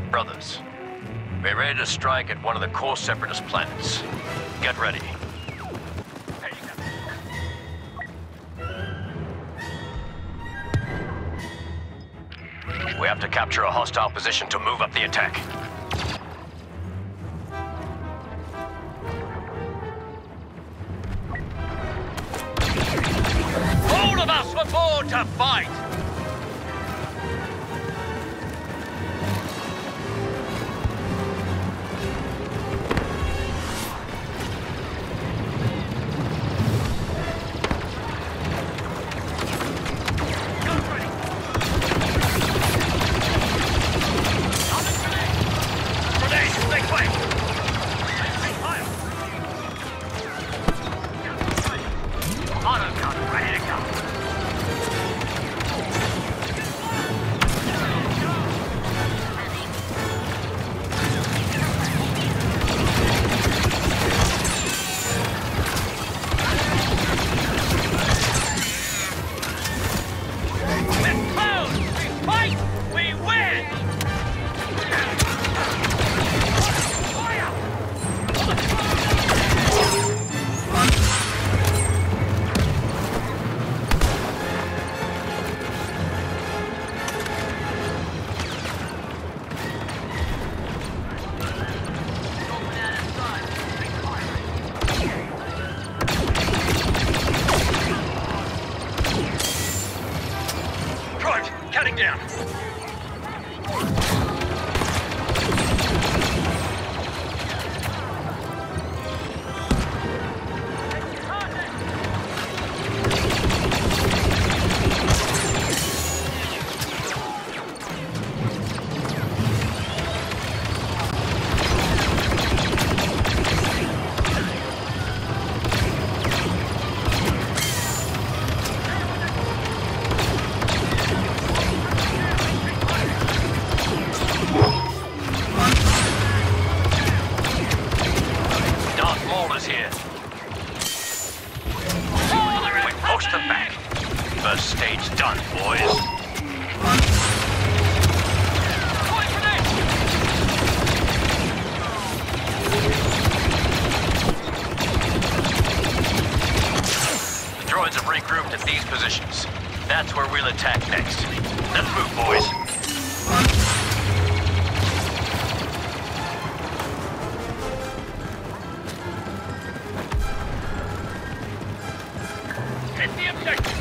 Brothers, we're ready to strike at one of the core Separatist planets. Get ready. We have to capture a hostile position to move up the attack. All of us aboard to fight! Cutting down. First stage done, boys. The droids have regrouped at these positions. That's where we'll attack next. Let's move, boys. Hit the objective!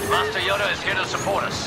Master Yoda is here to support us.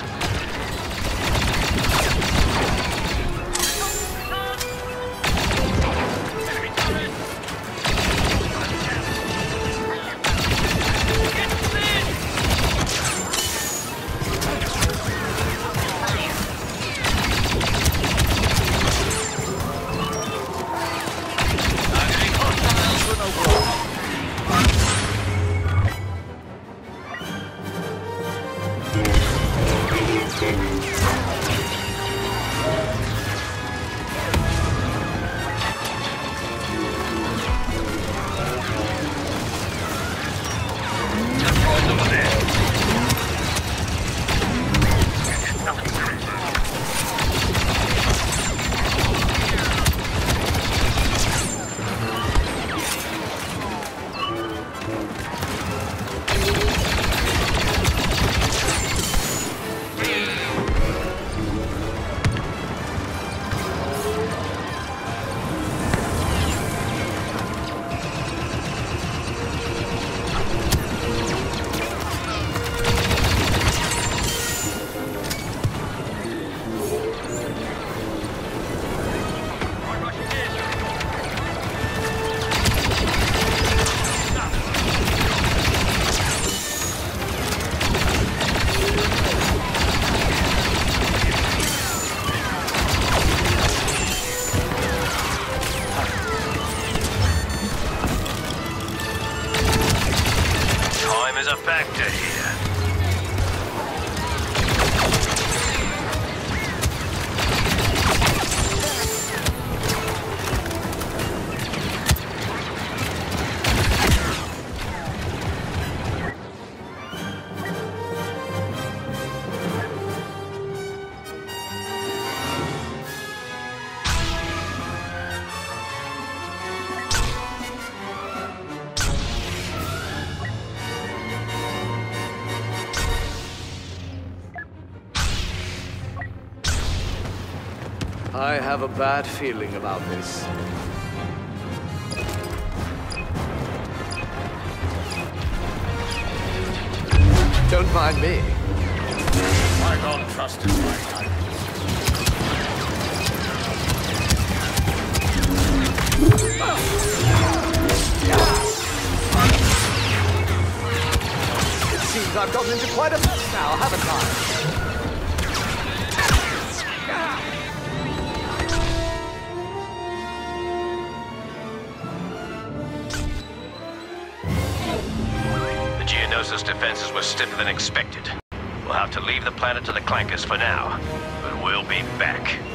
Is a factor here. I have a bad feeling about this. Don't mind me. I don't trust in my guidance. It seems I've gotten into quite a mess now, haven't I? Geonosis defenses were stiffer than expected. We'll have to leave the planet to the Clankers for now, but we'll be back.